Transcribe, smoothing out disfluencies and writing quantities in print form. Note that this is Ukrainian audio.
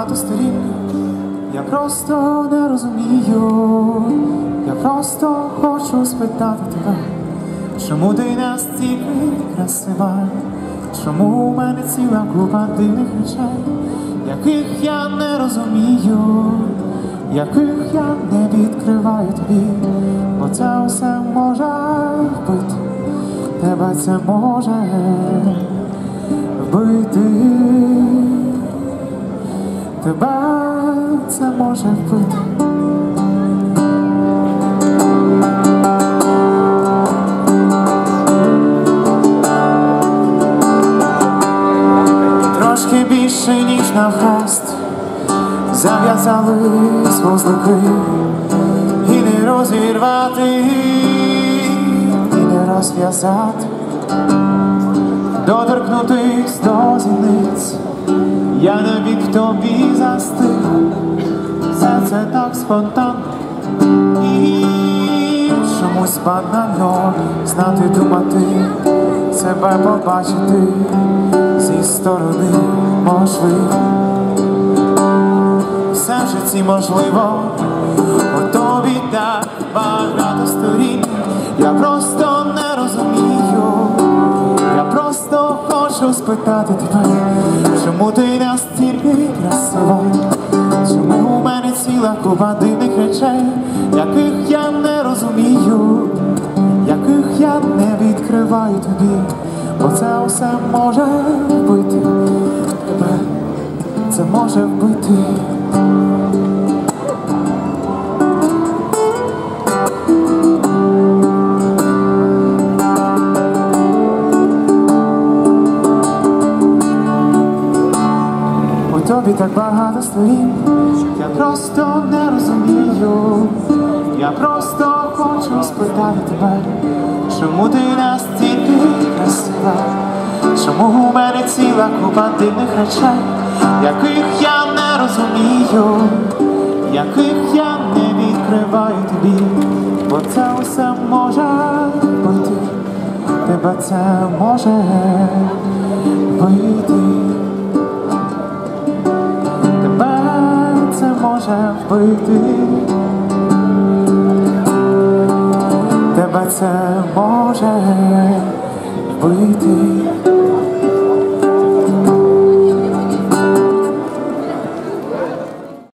багато сторін. Я просто не розумію, я просто хочу спитати тебе, чому ти настільки красива, чому у мене ціла купа дивних речей, яких я не розумію, яких я не відкриваю тобі, бо це все може вбити, тебе це може вбити, тебе це може вбити. Трошки більше, ніж навхрест, зав'язались вузлики, і не розірвати, і не розв'язати, доторкнутись до зіниць, я навік в тобі застиг, все це так спонтанно і чомусь банально знати, думати, себе побачити зі сторони можливо. Все в житті можливо, у тобі так багато сторін. Я просто не розумію, я просто хочу спитати тебе, чому ти настільки красива, чому у мене ціла купа дивних речей, яких я не розумію, яких я не відкриваю тобі, бо це все може вбити тебе, це може вбити. У тобі так багато сторін, я просто не розумію, я просто хочу спитати тебе, чому ти настільки красива, чому у мене ціла купа дивних речей, яких я не розумію, яких я не відкриваю тобі, бо це усе може вбити, тебе це може вбити, тебе це може вбити, тебе це може вбити.